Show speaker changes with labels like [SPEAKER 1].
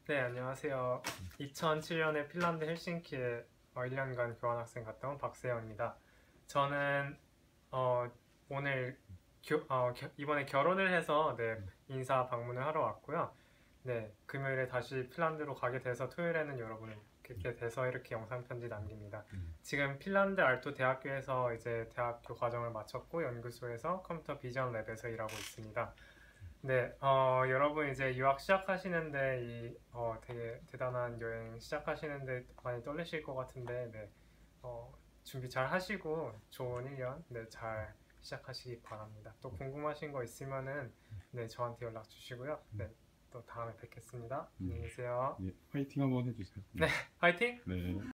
[SPEAKER 1] 네, 안녕하세요. 2007년에 핀란드 헬싱키에 1년간 교환학생 갔다 온 박세영입니다. 저는 오늘 이번에 결혼을 해서 인사 방문을 하러 왔고요. 네, 금요일에 다시 핀란드로 가게 돼서 토요일에는 여러분을 뵙게 돼서 이렇게 영상 편지 남깁니다. 지금 핀란드 알토 대학교에서 이제 대학교 과정을 마쳤고 연구소에서 컴퓨터 비전 랩에서 일하고 있습니다. 네, 여러분 이제 유학 시작하시는데 되게 대단한 여행 시작하시는데 많이 떨리실 것 같은데, 네, 준비 잘 하시고 좋은 1년, 네, 잘 시작하시기 바랍니다. 또 궁금하신 거 있으면은, 네, 저한테 연락 주시고요. 네, 또 다음에 뵙겠습니다. 안녕히 계세요.
[SPEAKER 2] 예, 화이팅 한번 해주세요.
[SPEAKER 1] 네, 화이팅!
[SPEAKER 2] 네.